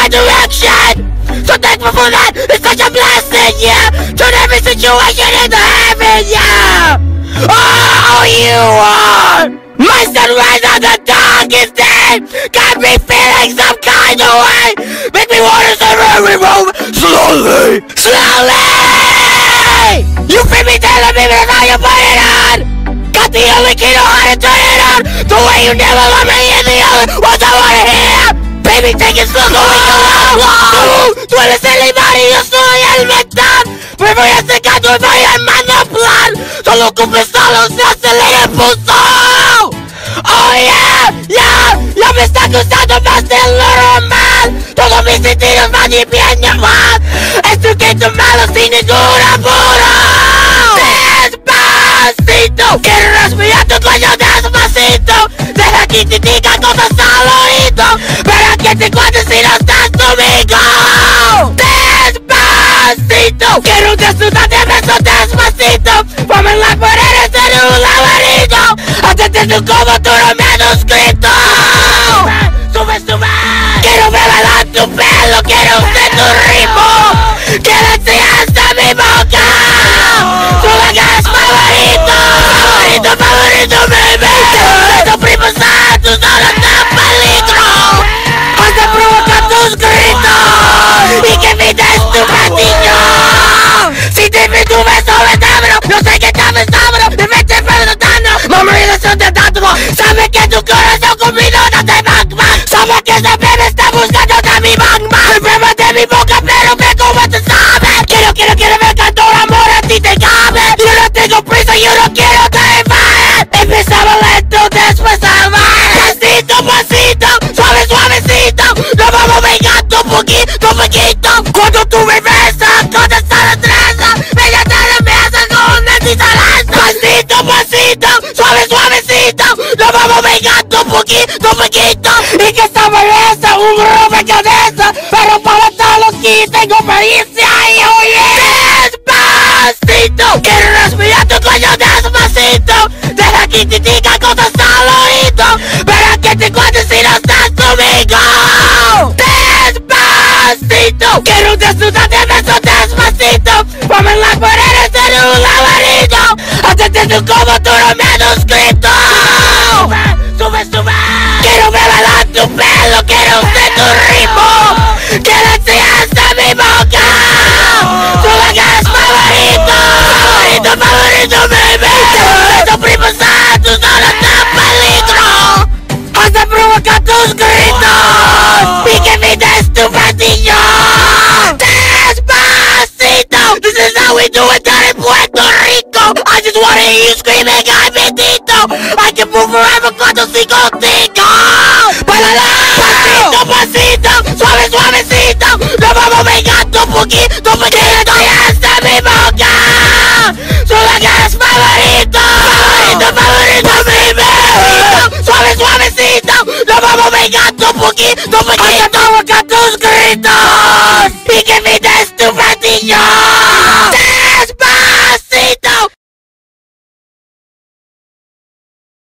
my direction. So thankful for that, it's such a blessing, yeah. Turn every situation into heaven, yeah. Oh, you are my sunrise on the darkest day. Got me feeling some kind of way. Make me wanna move slowly, slowly. You free me, telling me that's how you put it on. Got the only key to how to turn it on. The way you never love me in the other was I wanna hear. Baby, take it slow, going along. Tú eres el imán y yo soy el metal. Me voy acercando y voy armando plan. Solo cumple solo, se acelera el pulso. Oh yeah, yeah, ya me está acusando más de lo normal. Todos mis sentidos van y vienen mal. Esto que es malo sin ningún apuro. Despacito, quiero respirar tu cuello despacito. Deja que te diga cosas al oído, pero que te cuentes si no estás conmigo. Despacito, quiero desnudarte de besos despacito. Ponme en las paredes en un laberinto. Hacerte tu como tu manuscrito. Sube, sube. Quiero beber tu pelo, quiero ser tu ritmo. Quiero enseñar hasta mi boca. Tu lugar es favorito. Favorito, favorito, baby. Tus primos santos solo están peligro. Has de provocar tus gritos y que me des tu patillo. Si te vi tu beso besámelo, yo sé que estás besámelo. Me metes perdonando, mami, eso te tanto. Sabe que tu corazón conmigo no te va. Sabe que ese bebé está buscando de mi magma. Enferma de mi boca, pero ve como tú sabes. Quiero ver cuánto amor a ti te cabe. Yo no tengo prisa, yo no quiero que me vaya. Empezaba lento, después salvaje. Pasito, pasito, suave, suavecito. Nos vamos vengando poquito, poquito. Cuando tú me besas, cuando está la traza, ella te la mesa con una tizalanza. Pasito, pasito, suave, suavecito. Nos vamos vengando poquito, poquito. Y que esta belleza, un rompecabezas. Pero para todos los que tengo pericia y oye. Despacito, quiero respirar tu cuello despacito. Deja que te diga cosas al oído, pero que te cuentes si no estás conmigo. Despacito, quiero desnudarte de besos despacito. Ponme en las paredes en un laberinto. Hacerte tu como tu manuscrito. Sube, sube. Quiero beber tu pelo, quiero ser tu ritmo. Quiero enseñar hasta mi boca. Tu lugar es favorito. Favorito, favorito, baby. Tus primos santos solo están peligro. Has de provocar tus gritos y que me des tu patillo. Despacito. This is how we do it down in Puerto Rico. I just wanna hear you screaming, ay bendito. I can move forever cuando sigo contigo. Pasito, pasito, suave, suavecito. Nos vamos vengando poquito, poquito. Y hasta mi boca. Su lugar es favorito. Favorito, favorito, baby. Suave, suavecito. Nos vamos vengando poquito, poquito. Hasta provocar tus gritos.